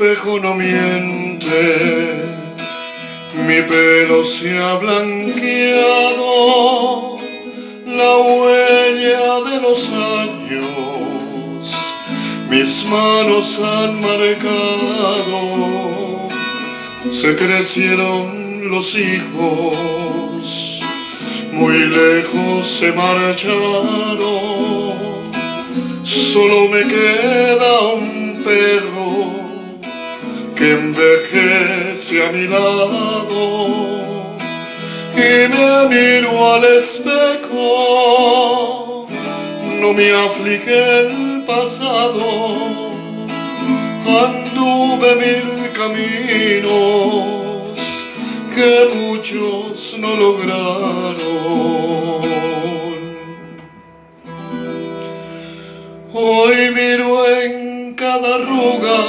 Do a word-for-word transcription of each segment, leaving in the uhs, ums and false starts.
espejo no miente, mi pelo se ha blanqueado, la huella de los años mis manos han marcado. Se crecieron los hijos, muy lejos se marcharon, solo me queda un perro que envejece a mi lado, y me miro al espejo, no me aflige el pasado, anduve mil caminos que muchos no lograron. Hoy miro en cada arruga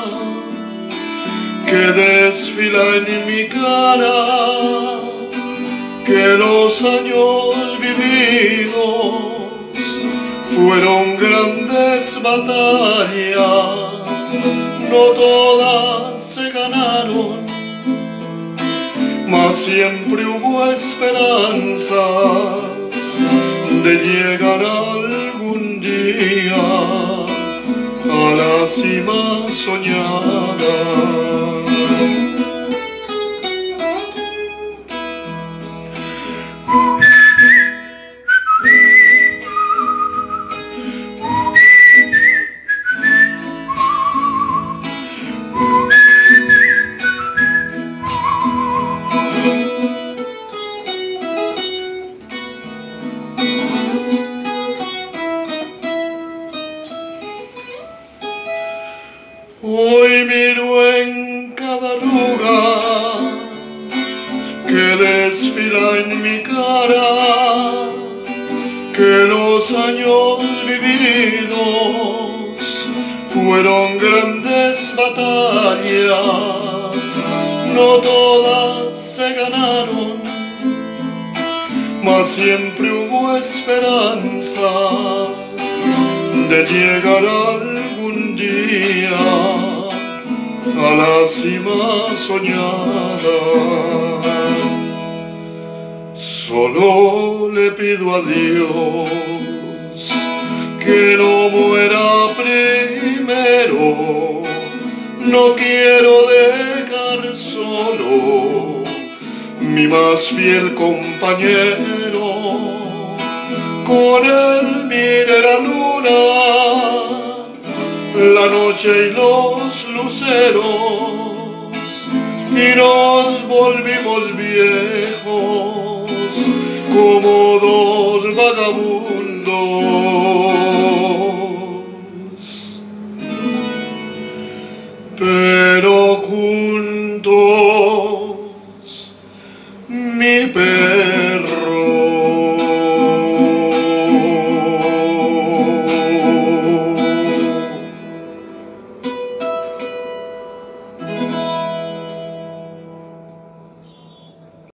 que desfila en mi cara, que los años vividos fueron grandes batallas, no todas se ganaron, mas siempre hubo esperanzas de llegar algún día a la cima soñada. Hoy miro en cada arruga que desfila en mi cara, que los años vividos fueron grandes batallas, no todas se ganaron, mas siempre hubo esperanzas de llegar algún día a la cima soñada. Solo le pido a Dios que no muera primero, no quiero dejar solo mi más fiel compañero. Con él mire la luna, la noche y los luceros, y nos volvimos viejos como dos vagabundos. Pero